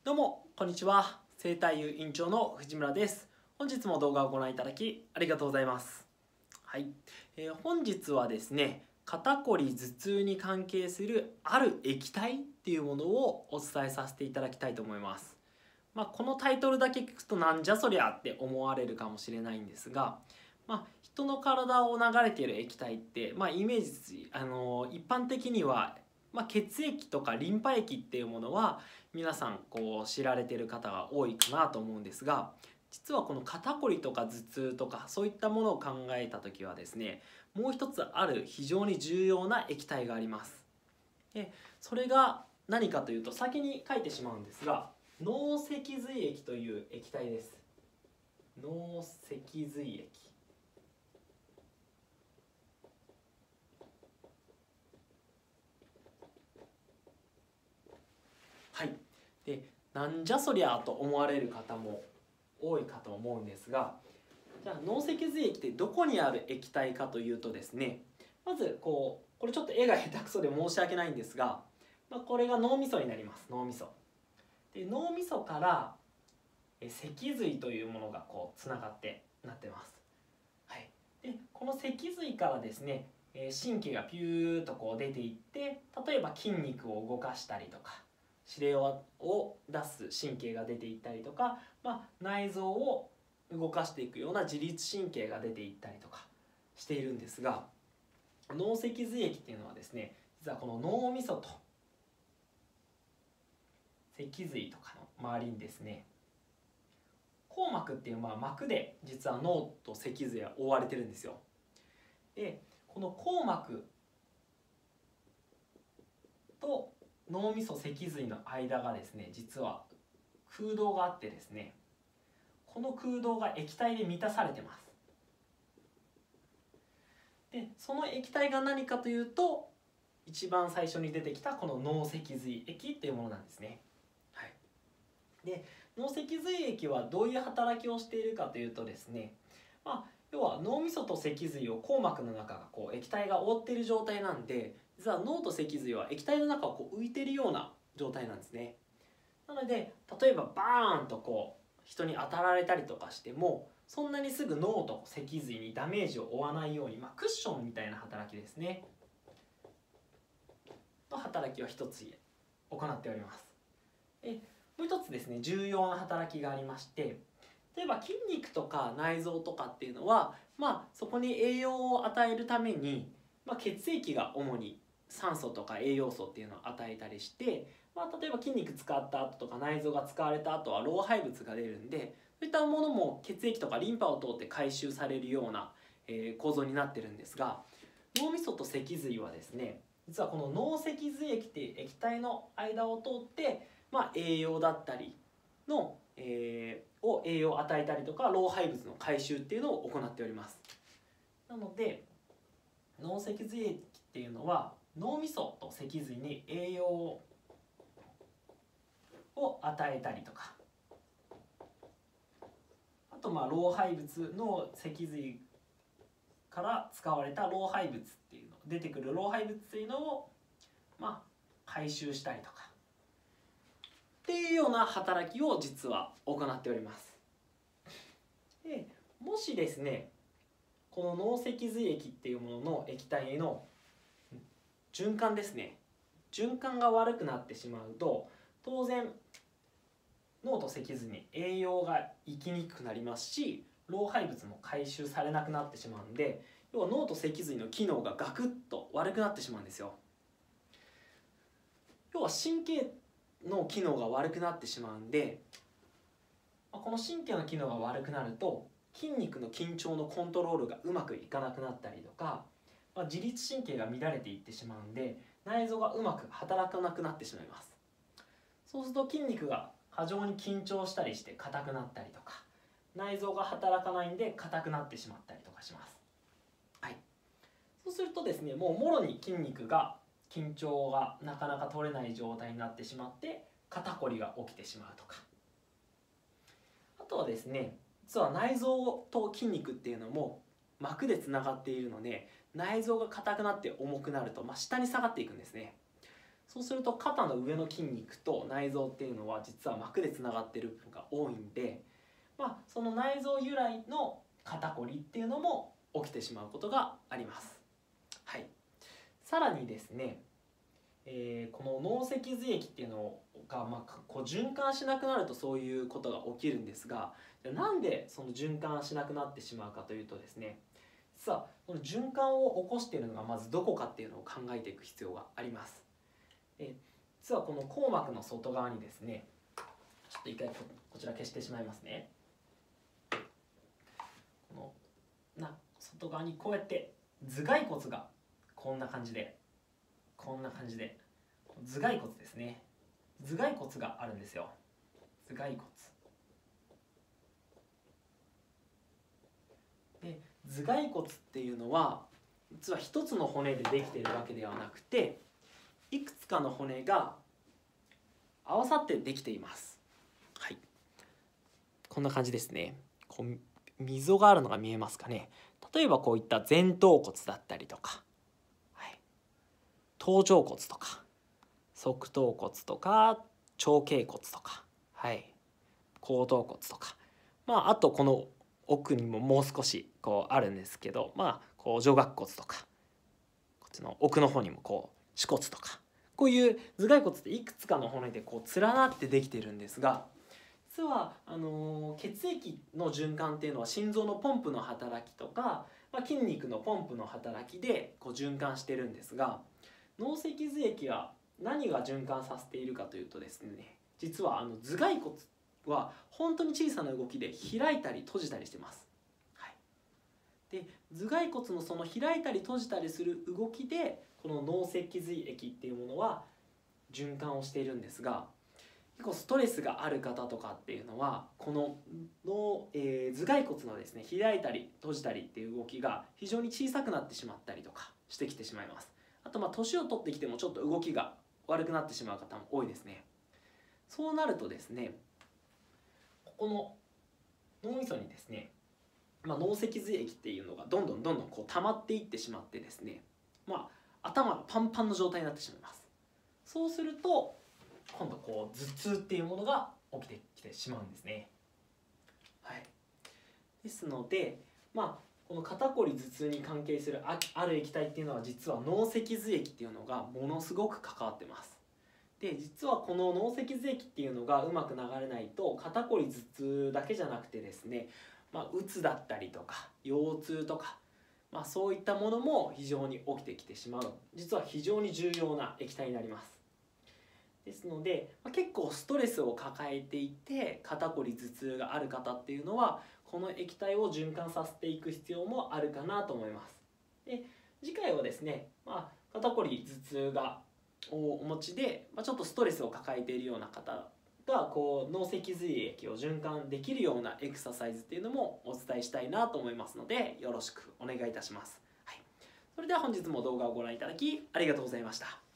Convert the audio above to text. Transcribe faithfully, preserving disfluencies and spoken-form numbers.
どうもこんにちは。生体院院長の藤村です。本日も動画をご覧いただきありがとうございます。はい、えー、本日はですね、肩こり頭痛に関係するある液体っていうものをお伝えさせていただきたいと思います。まあ、このタイトルだけ聞くとなんじゃそりゃって思われるかもしれないんですが、まあ、人の体を流れている液体って、まあ、イメージ、あのー、一般的にはまあ、血液とかリンパ液っていうものは皆さんこう知られている方が多いかなと思うんですが、実はこの肩こりとか頭痛とかそういったものを考えた時はですね、もう一つある非常に重要な液体があります。でそれが何かというと、先に書いてしまうんですが、脳脊髄液という液体です。脳脊髄液。はい、でなんじゃそりゃと思われる方も多いかと思うんですが、じゃあ脳脊髄液ってどこにある液体かというとですね、まずこうこれちょっと絵が下手くそで申し訳ないんですが、まあ、これが脳みそになります。脳みそで脳みそから脊髄というものがこうつながってなってます。はい、でこの脊髄からですね、神経がピューッとこう出ていって、例えば筋肉を動かしたりとか指令を出す神経が出ていったりとか、まあ、内臓を動かしていくような自律神経が出ていったりとかしているんですが、脳脊髄液っていうのはですね、実はこの脳みそと脊髄とかの周りにですね、硬膜っていうまあ膜で実は脳と脊髄は覆われてるんですよ。でこの硬膜と脳みそ脊髄の間がですね、実は空洞があってですね、この空洞が液体で満たされてます。でその液体が何かというと、一番最初に出てきたこの脳脊髄液っていうものなんですね。はい、で脳脊髄液はどういう働きをしているかというとですね、まあ、要は脳みそと脊髄を硬膜の中がこう液体が覆っている状態なんで、実は脳と脊髄は液体の中をこう浮いているような状態なんですね。なので例えばバーンとこう人に当たられたりとかしても、そんなにすぐ脳と脊髄にダメージを負わないように、まあ、クッションみたいな働きですねの働きを一つ行っております。でもう一つですね、重要な働きがありまして、例えば筋肉とか内臓とかっていうのは、まあ、そこに栄養を与えるために、まあ、血液が主に酸素とか栄養素っていうのを与えたりして、まあ、例えば筋肉使った後とか内臓が使われた後は老廃物が出るんで、そういったものも血液とかリンパを通って回収されるような、えー、構造になってるんですが、脳みそと脊髄はですね、実はこの脳脊髄液っていう液体の間を通って、まあ、栄養だったりの、えー、を栄養を与えたりとか老廃物の回収っていうのを行っております。なので脳脊髄液っていうのは脳みそと脊髄に栄養を与えたりとか、あとまあ老廃物の脊髄から使われた老廃物っていうの出てくる老廃物っていうのをまあ回収したりとかっていうような働きを実は行っております。でもしですね、この脳脊髄液っていうものの液体の循環ですね、循環が悪くなってしまうと、当然脳と脊髄に栄養が行きにくくなりますし、老廃物も回収されなくなってしまうんで、要は脳と脊髄の機能がガクッと悪くなってしまうんですよ。要は神経の機能が悪くなってしまうんで、この神経の機能が悪くなると筋肉の緊張のコントロールがうまくいかなくなったりとか、まあ、自律神経が乱れていってしまうんで、内臓がうまく働かなくなってしまいます。そうすると筋肉が過剰に緊張したりして硬くなったりとか、内臓が働かないんで硬くなってしまったりとかします。はい、そうするとですね、もうもろに筋肉が緊張がなかなか取れない状態になってしまって肩こりが起きてしまうとか、あとはですね、実は内臓と筋肉っていうのも膜でつながっているので、内臓が硬くなって重くなると、まあ、下に下がっていくんですね。 そうすると肩の上の筋肉と内臓っていうのは実は膜でつながっている部分が多いんで、まあ、その内臓由来の肩こりっていうのも起きてしまうことがあります。はい、さらにですね、えー、この脳脊髄液っていうのが、まあ、こう循環しなくなるとそういうことが起きるんですが、なんでその循環しなくなってしまうかというとですね、実はこの循環を起こしているのがまずどこかっていうのを考えていく必要があります。え実はこの硬膜の外側にですね、ちょっと一回 こ, こちら消してしまいますね。このな外側にこうやって頭蓋骨がこんな感じでこんな感じで頭蓋骨ですね、頭蓋骨があるんですよ。頭蓋骨で頭蓋骨っていうのは実は一つの骨でできているわけではなくて、いくつかの骨が合わさってできています。はい、こんな感じですね。こう溝があるのが見えますかね。例えばこういった前頭骨だったりとか、はい、頭頂骨とか側頭骨とか長頸骨とか、はい、後頭骨とか、まあ、あとこの奥にももう少しこうあるんですけど、まあ、こう上顎骨とかこっちの奥の方にもこう歯骨とか、こういう頭蓋骨っていくつかの骨でこう連なってできているんですが、実はあのー、血液の循環っていうのは心臓のポンプの働きとか、まあ、筋肉のポンプの働きでこう循環してるんですが、脳脊髄液は何が循環させているかというとですね、実はあの頭蓋骨は本当に小さな動きで開いたり閉じたりしてます。はい、で頭蓋骨のその開いたり閉じたりする動きでこの脳脊髄液っていうものは循環をしているんですが、結構ストレスがある方とかっていうのはこの脳、えー、頭蓋骨のですね開いたり閉じたりっていう動きが非常に小さくなってしまったりとかしてきてしまいます。あとまあ年を取ってきてもちょっと動きが悪くなってしまう方も多いですね。そうなるとですね、ここの脳みそにですね、まあ、脳脊髄液っていうのがどんどんどんどんこう溜まっていってしまってですね、まあ、頭がパンパンの状態になってしまいます。そうすると今度こう頭痛っていうものが起きてきてしまうんですね。はい、ですので、まあ、この肩こり頭痛に関係する あ, ある液体っていうのは実は脳脊髄液っていうのがものすごく関わってます。で実はこの脳脊髄液っていうのがうまく流れないと肩こり頭痛だけじゃなくてですね、まあ、うつだったりとか腰痛とか、まあ、そういったものも非常に起きてきてしまう、実は非常に重要な液体になります。ですので、まあ、結構ストレスを抱えていて肩こり頭痛がある方っていうのはこの液体を循環させていく必要もあるかなと思います。で次回はですね、まあ、肩こり頭痛がをお持ちで、まあ、ちょっとストレスを抱えているような方がこう脳脊髄液を循環できるようなエクササイズっていうのもお伝えしたいなと思いますので、よろしくお願いいたします。はい、それでは本日も動画をご覧いただきありがとうございました。